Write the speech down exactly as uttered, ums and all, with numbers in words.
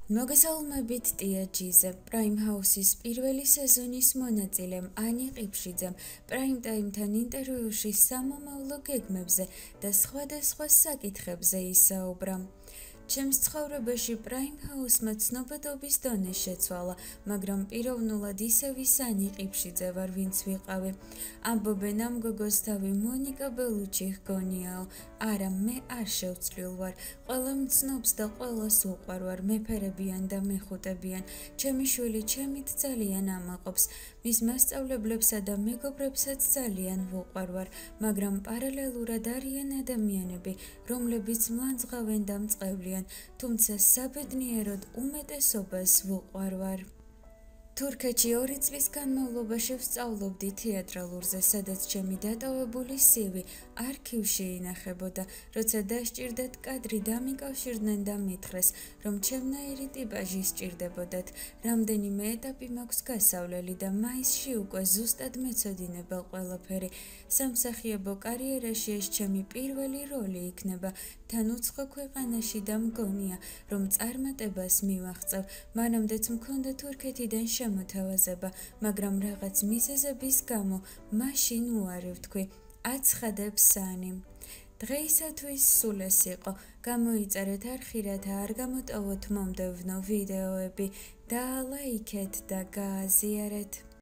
მოგესალმებით ტიაჯიზე, პრაიმ ჰაუსის პირველი სეზონის მონაწილემ ანი ყიფშიძემ პრაიმ ტაიმთან ინტერვიუში სამომავლო გეგმებზე და სხვადასხვა საკითხებზე ისაუბრა. ჩემს ცხოვრებაში პრაიმ ჰაუსმა ცნობადობის დონე შეცვალა, მაგრამ პიროვნულად ისევ ის ანი ყიფშიძე ვარ, ვინც ვიყავი. ამბობენ ამ გოგოს თავი მონიკა ბელუჩი ჰგონიაო, არა, მე არ შევცვლილ ვარ, ყველა მცნობს და ყველას უყვარვარ, მეფერებიან და მეხუტებიან, ჩემი შვილი ჩემით ძალიან ამაყობს, მის მასწავლებლებსა და მეგობრებსაც ძალიან ვუყვარვარ, მაგრამ პარალელურად არიან ადამიანები, რომლებიც მლანძღავენ და მწყევლიან, თუმცა საბედნიეროდ უმეტესობას ვუყვარვარ. თურქეთში ორი წლის განმავლობაში ვსწავლობდი თეატრალურზე, სადაც ჩემი დატოვებული სივი არქივში ინახებოდა, როცა დასჭირდათ კადრი დამიკავშირდნენ და მითხრეს, რომ ჩემნაირი ტიპაჟი სჭირდებოდათ. რამდენიმე ეტაპი მაქვს გასავლელი და მაისში უკვე ზუსტად მეცოდინება ყველაფერი. სამსახიობო კარიერაში ეს ჩემი პირველი როლი იქნება. თან უცხო ქვეყანაში და მგონია, რომ წარმატებას მივაღწევ, მანამდეც მქონდა თურქეთიდან შემოთავაზება, მაგრამ რაღაც მიზეზების გამო მაშინ უარი ვთქვი. აცხადებს სანი. დღეისათვის სულ ეს იყო. გამოიწერეთ არხი, რათა არ გამოტოვოთ მომდევნო ვიდეოები და ლაიქეთ და გააზიარეთ.